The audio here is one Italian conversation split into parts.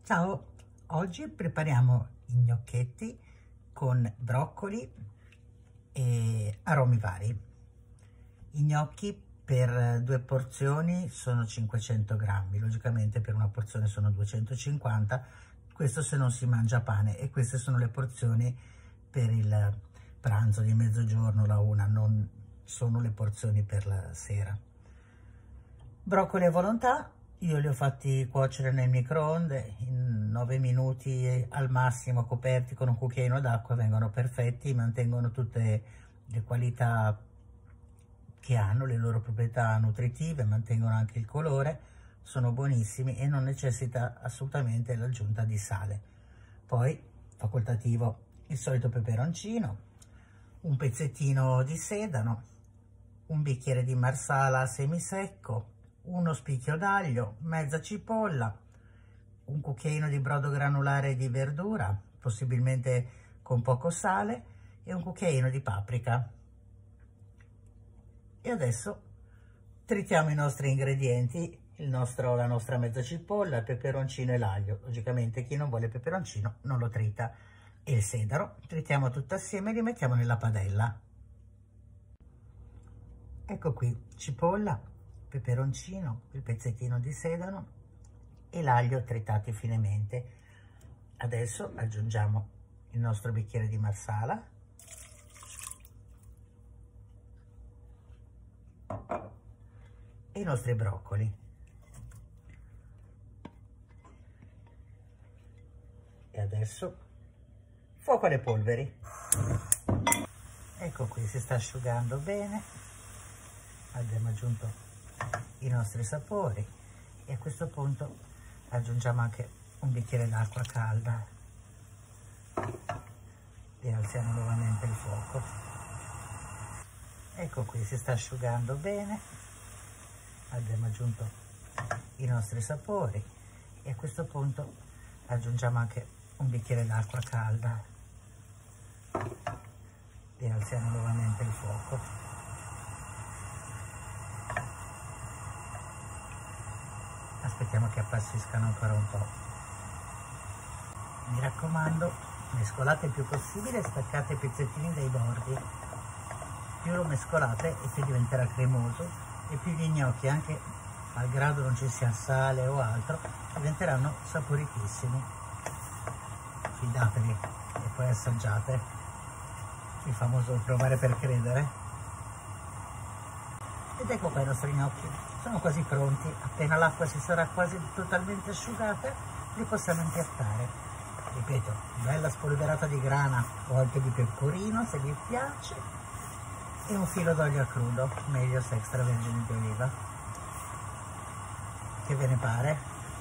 Ciao, oggi prepariamo i gnocchetti con broccoli e aromi vari. I gnocchi per 2 porzioni sono 500 grammi, logicamente per una porzione sono 250, questo se non si mangia pane, e queste sono le porzioni per il pranzo di mezzogiorno, la una, non sono le porzioni per la sera. Broccoli a volontà. Io li ho fatti cuocere nel microonde in 9 minuti al massimo, coperti con un cucchiaino d'acqua, vengono perfetti, mantengono tutte le qualità che hanno, le loro proprietà nutritive, mantengono anche il colore, sono buonissimi e non necessita assolutamente l'aggiunta di sale. Poi, facoltativo, il solito peperoncino, un pezzettino di sedano, un bicchiere di marsala semisecco, uno spicchio d'aglio, mezza cipolla, un cucchiaino di brodo granulare di verdura, possibilmente con poco sale, e un cucchiaino di paprika. E adesso tritiamo i nostri ingredienti, la nostra mezza cipolla, il peperoncino e l'aglio. Logicamente chi non vuole il peperoncino non lo trita, e il sedano. Tritiamo tutto assieme e li mettiamo nella padella. Ecco qui, cipolla, peperoncino, il pezzettino di sedano e l'aglio tritati finemente. Adesso aggiungiamo il nostro bicchiere di marsala e i nostri broccoli. E adesso fuoco alle polveri. Ecco qui, si sta asciugando bene. Abbiamo aggiunto i nostri sapori e a questo punto aggiungiamo anche un bicchiere d'acqua calda e alziamo nuovamente il fuoco. Ecco qui, si sta asciugando bene, abbiamo aggiunto i nostri sapori e a questo punto aggiungiamo anche un bicchiere d'acqua calda e alziamo nuovamente il fuoco. Aspettiamo che appassiscano ancora un po'. Mi raccomando, mescolate il più possibile e staccate i pezzettini dai bordi. Più lo mescolate e più diventerà cremoso, e più gli gnocchi, anche malgrado non ci sia sale o altro, diventeranno saporitissimi. Fidatevi e poi assaggiate. Il famoso provare per credere. Ed ecco qua i nostri gnocchi. Sono quasi pronti. Appena l'acqua si sarà quasi totalmente asciugata, li possiamo impiattare. Ripeto, bella spolverata di grana o anche di pecorino se vi piace, e un filo d'olio a crudo, meglio se extravergine di oliva. Che ve ne pare?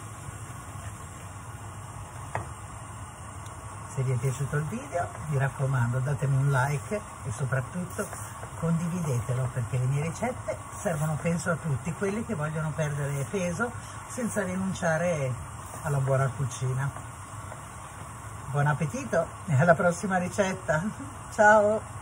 Se vi è piaciuto il video, mi raccomando, datemi un like e soprattutto condividetelo, perché le mie ricette servono, penso, a tutti quelli che vogliono perdere peso senza rinunciare alla buona cucina. Buon appetito e alla prossima ricetta! Ciao!